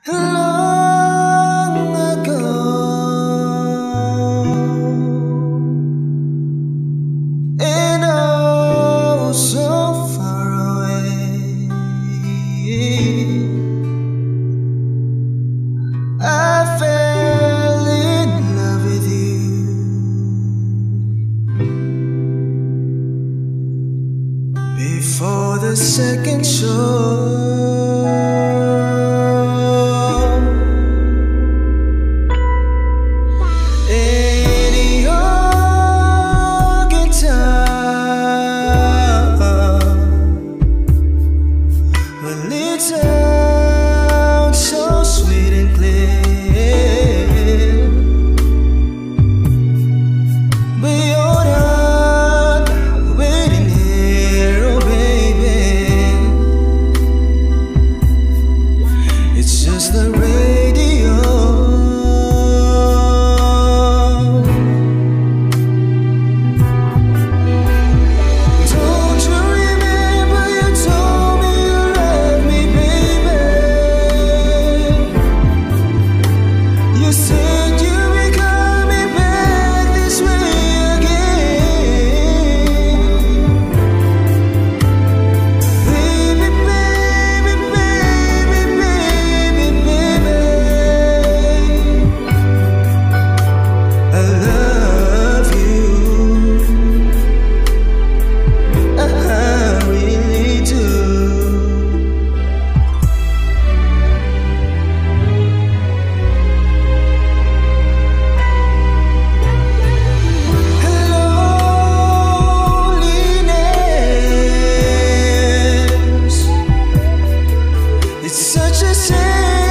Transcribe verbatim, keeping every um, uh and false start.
Long ago, and oh so far away, I fell in love with you before the second show. Sounds so sweet and clear, but you're not waiting here, oh baby. It's just the radio. Don't you remember you told me you loved me, baby? You said you'd be coming back this way again. Baby, baby, baby, baby, baby, I love you, I really do. Loneliness, it's such a shame.